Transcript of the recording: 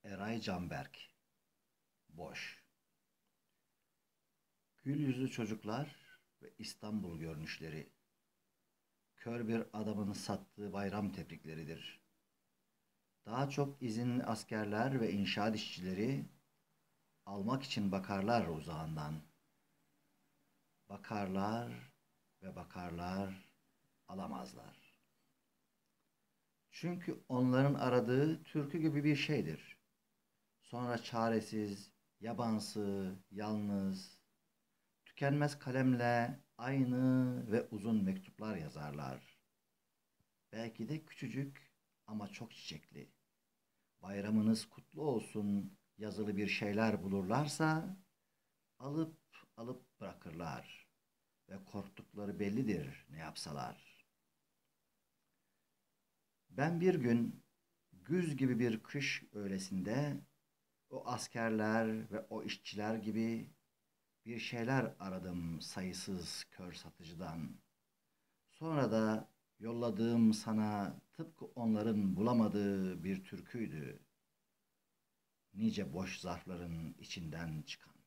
Eray Canberk. Boş. Gül yüzlü çocuklar ve İstanbul görünüşleri. Kör bir adamın sattığı bayram tebrikleridir. Daha çok izinli askerler ve inşaat işçileri almak için bakarlar uzağından. Bakarlar ve bakarlar, alamazlar. Çünkü onların aradığı türkü gibi bir şeydir. Sonra çaresiz, yabansı, yalnız, tükenmez kalemle aynı ve uzun mektuplar yazarlar. Belki de küçücük ama çok çiçekli. Bayramınız kutlu olsun yazılı bir şeyler bulurlarsa alıp alıp bırakırlar ve korktukları bellidir ne yapsalar. Ben bir gün güz gibi bir kış öğlesinde o askerler ve o işçiler gibi bir şeyler aradım sayısız kör satıcıdan. Sonra da yolladığım sana tıpkı onların bulamadığı bir türküydü. Nice boş zarfların içinden çıkan.